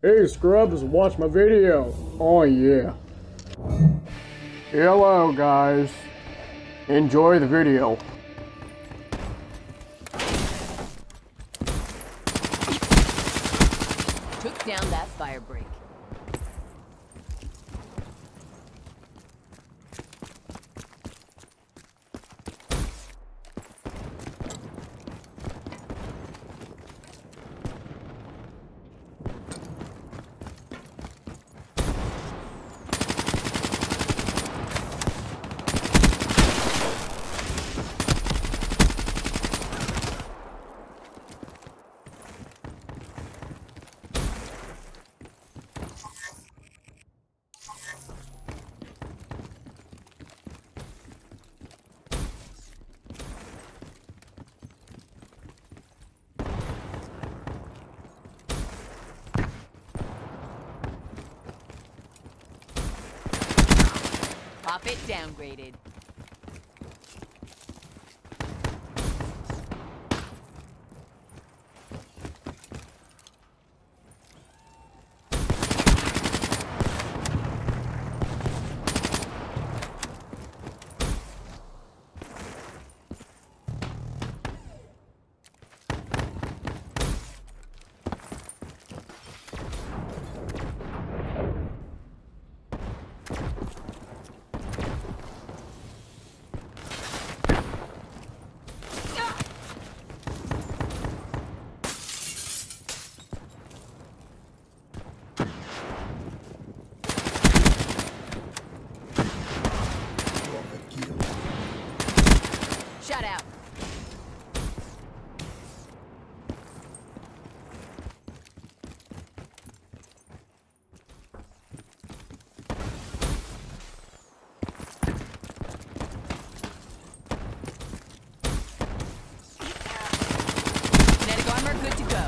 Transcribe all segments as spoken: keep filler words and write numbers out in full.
Hey Scrubs, watch my video. Oh yeah. Hello guys. Enjoy the video. Took down that fire break. Pop it downgraded. Shut out. Kinetic armor good to go.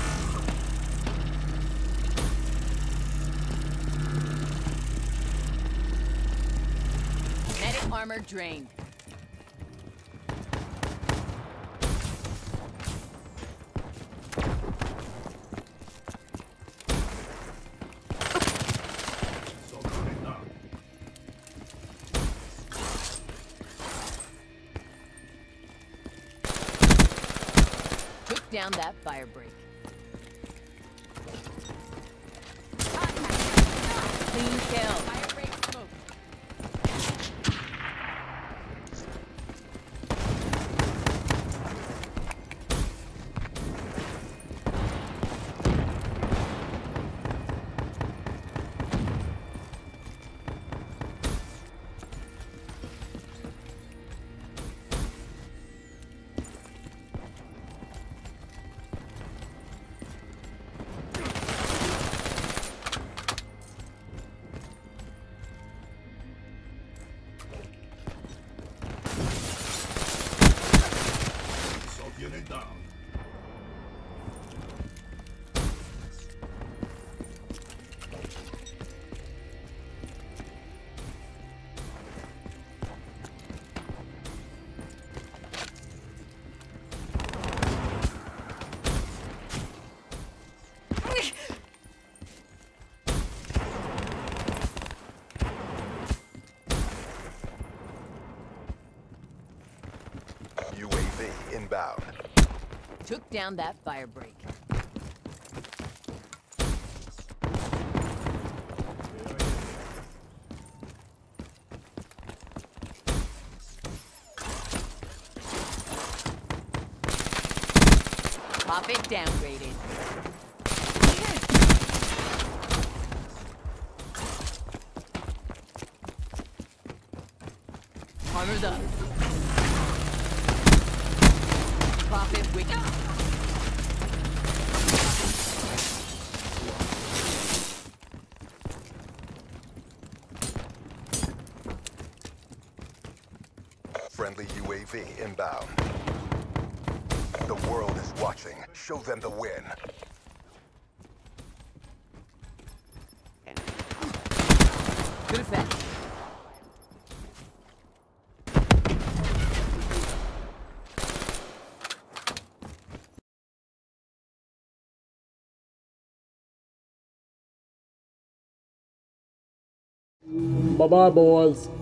Kinetic armor drained. Took down that fire break. Clean kill. Fire break smoke. Unit down. U A V inbound. Took down that fire break. Pop it downgraded. Armor's up. Profit wicked. Friendly U A V inbound. The world is watching. Show them the win. Good effect. Bye-bye, boys.